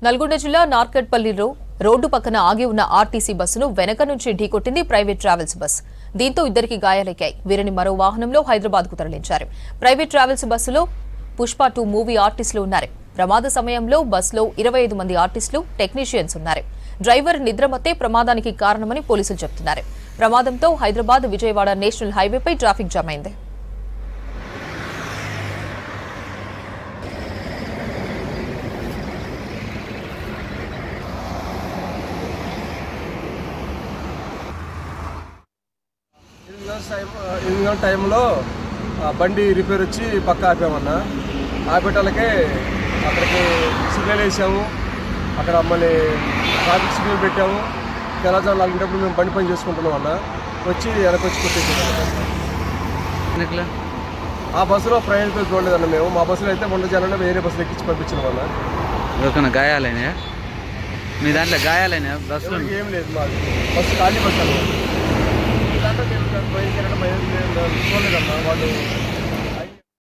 నల్గొండ జిల్లా నార్కట్పల్లిలో రోడ్డు పక్కన ఆగి ఉన్న ఆర్టీసీ బస్సును వెనక నుంచి ఢీకొట్టింది ప్రైవేట్ ట్రావెల్స్ బస్. దీంతో ఇద్దరికి గాయాలయ్యాయి. వీరిని మరో వాహనంలో హైదరాబాద్కు తరలించారు. ప్రైవేట్ ట్రావెల్స్ బస్సులో పుష్ప-2 మూవీ ఆర్టిస్టులు ఉన్నారు. ప్రమాద సమయంలో బస్సులో 25 మంది ఆర్టిస్టులు, టెక్నీషియన్స్ ఉన్నారు. డ్రైవర్ నిద్రమత్తే ప్రమాదానికి కారణమని పోలీసులు చెబుతున్నారు. ప్రమాదంతో హైదరాబాద్ విజయవాడ నేషనల్ హైవేపై ట్రాఫిక్ జామ్ అయింది. టైంలో బండి రిపేర్ వచ్చి పక్క ఆపామన్నా. ఆపేటాలకే అక్కడికి సిగ్నల్ వేసాము. అక్కడ మళ్ళీ ట్రాఫిక్ సిగ్నల్ పెట్టాము. తెల్లజాము లాగినప్పుడు మేము బండి పని చేసుకుంటున్నాం అన్న. వచ్చి వెనక్కి వచ్చి కొట్టేసాము. ఆ బస్సులో ప్రయాణికులు చూడలేదన్న మేము. మా బస్సులో అయితే 100 జనాన్ని వేరే బస్సులు ఎక్కించి పంపించినాం అన్న. ఎవరికైనా గాయాలైనా? మీ దాంట్లో గాయాలైనా? బస్సులో ఏం లేదు, మాది బస్సు ఖాళీ బస్సు అన్న. దాంట్లో చూడలేదన్న. వాళ్ళు